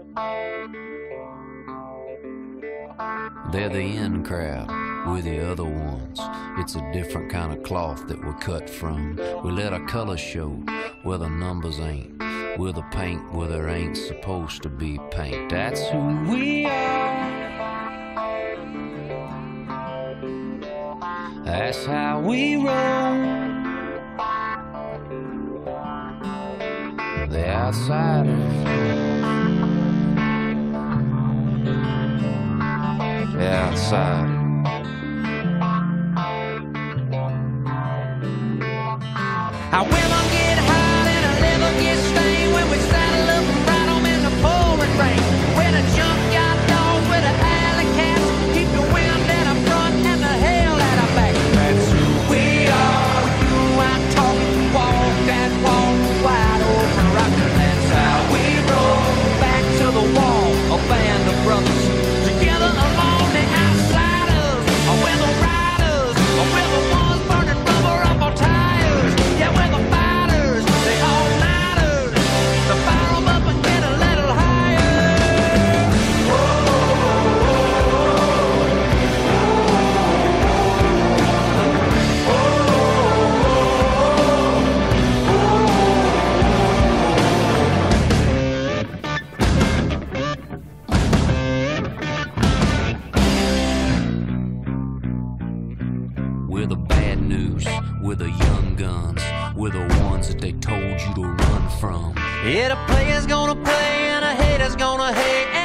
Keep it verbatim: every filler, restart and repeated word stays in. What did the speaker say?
They're the in crowd, we're the other ones. It's a different kind of cloth that we're cut from. We let our colors show where the numbers ain't. We're the paint where there ain't supposed to be paint. That's who we are. That's how we roll. The outsiders, the outsiders. Our women get hot and our liver gets stained when we saddle up and ride 'em in the pouring rain. We're the junkyard dogs with the alley cats, keep the wind at our front and the hell at our back. That's who we are. You ain't talking, walk that walk wide open rockin'. That's how we roll. Back to the wall, a band of brothers together along the outsiders. We're the riders, we're the ones burning rubber up our tires. Yeah, we're the fighters, the all-nighters, to fire 'em up and get a little higher. We're the bad news, we're the young guns, we're the ones that they told you to run from. Yeah, the player's gonna play and a hater's gonna hate.